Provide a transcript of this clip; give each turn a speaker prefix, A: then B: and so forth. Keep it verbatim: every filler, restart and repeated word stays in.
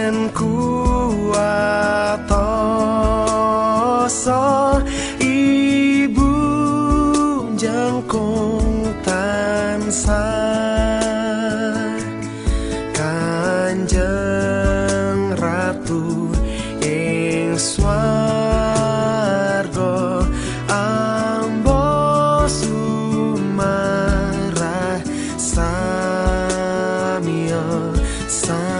A: yen kuwatoso ibu jangkung tansah Kanjeng Ratu ing swarga ambo sumarah samya